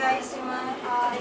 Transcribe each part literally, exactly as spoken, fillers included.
願いします。はい。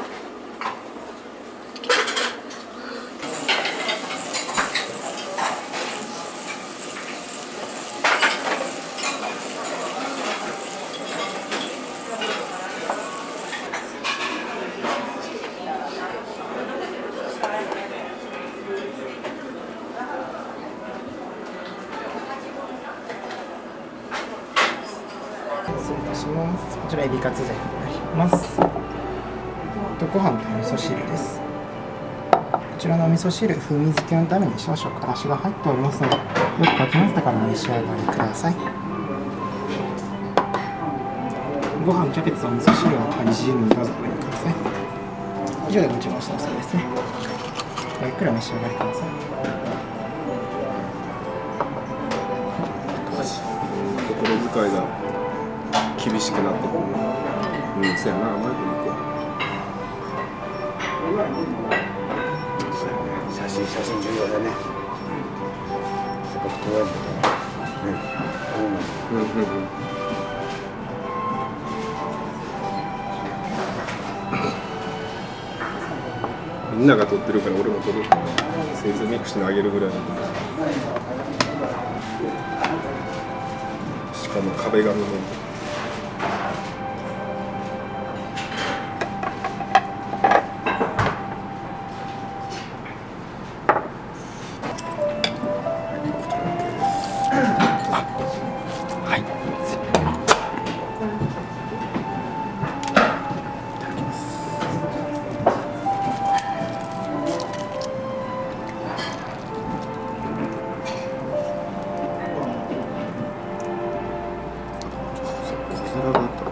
失礼いたします。こちらエビカツ膳になります。とご飯とお味噌汁です。こちらのお味噌汁、風味付けのために少々からしが入っておりますので、よくかき混ぜてからお召し上がりください。ご飯、キャベツ、お味噌汁を煮汁にどうぞお入れください。以上でご注文したおそうですね。ゆっくりお召し上がりください。 心遣いが厳しくなってくる。うん、そうやな、甘いこと言って。 そうやね、写真、写真重要だね。せっかく公園だから。ね、そうなんだ。 うんうんうん。みんなが撮ってるから俺も撮るから、せいぜいミクシーにあげるぐらいだけど。しかも壁紙も。 はい。 小皿があった。